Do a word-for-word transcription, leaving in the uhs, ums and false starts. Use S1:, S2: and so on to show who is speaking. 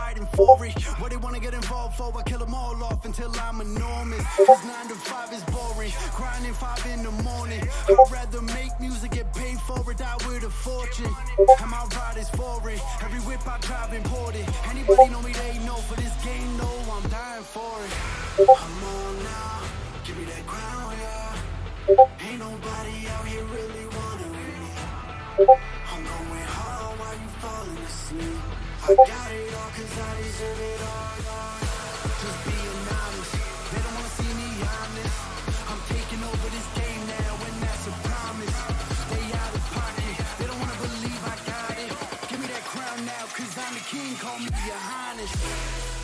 S1: fighting for it. What they wanna get involved for, I kill them all off until I'm enormous. Cause nine to five is boring, grinding five in the morning. I'd rather make music, get paid for it, die with a fortune. And my ride is foreign, every whip I drive imported. Anybody know me, they know, for this game, no, I'm dying for it. I'm on now, give me that crown, yeah. Ain't nobody out here really wanting with me. I'm going hard while you falling asleep. I got it all cause I deserve it all, all. Just being honest, they don't wanna see me honest. I'm taking over this game now and that's a promise. Stay out of pocket, they don't wanna believe I got it. Give me that crown now cause I'm the king, call me your highness.